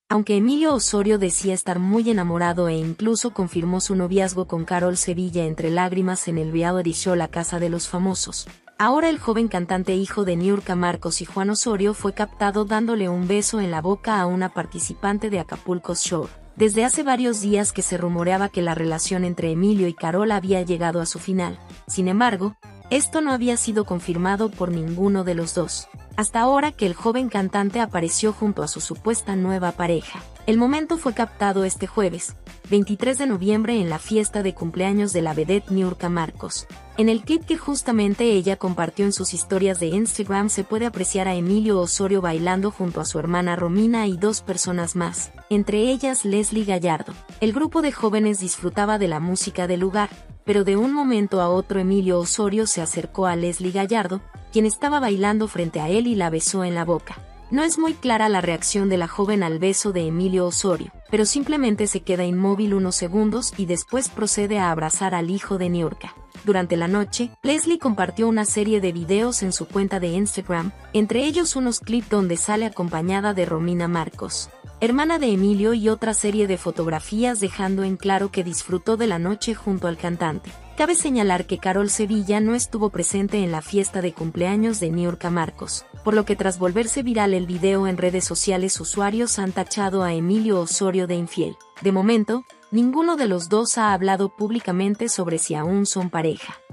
Aunque Emilio Osorio decía estar muy enamorado e incluso confirmó su noviazgo con Carol Sevilla entre lágrimas en el reality show La Casa de los Famosos, ahora el joven cantante hijo de Niurka Marcos y Juan Osorio fue captado dándole un beso en la boca a una participante de Acapulco's Shore. Desde hace varios días que se rumoreaba que la relación entre Emilio y Carol había llegado a su final. Sin embargo, esto no había sido confirmado por ninguno de los dos, hasta ahora que el joven cantante apareció junto a su supuesta nueva pareja. El momento fue captado este jueves, 23 de noviembre en la fiesta de cumpleaños de la vedette Niurka Marcos. En el clip que justamente ella compartió en sus historias de Instagram se puede apreciar a Emilio Osorio bailando junto a su hermana Romina y dos personas más, entre ellas Leslie Gallardo. El grupo de jóvenes disfrutaba de la música del lugar, pero de un momento a otro Emilio Osorio se acercó a Leslie Gallardo, quien estaba bailando frente a él y la besó en la boca. No es muy clara la reacción de la joven al beso de Emilio Osorio, pero simplemente se queda inmóvil unos segundos y después procede a abrazar al hijo de Niurka. Durante la noche, Leslie compartió una serie de videos en su cuenta de Instagram, entre ellos unos clips donde sale acompañada de Romina Marcos, hermana de Emilio, y otra serie de fotografías dejando en claro que disfrutó de la noche junto al cantante. Cabe señalar que Carol Sevilla no estuvo presente en la fiesta de cumpleaños de Niurka Marcos, por lo que tras volverse viral el video en redes sociales usuarios han tachado a Emilio Osorio de infiel. De momento, ninguno de los dos ha hablado públicamente sobre si aún son pareja.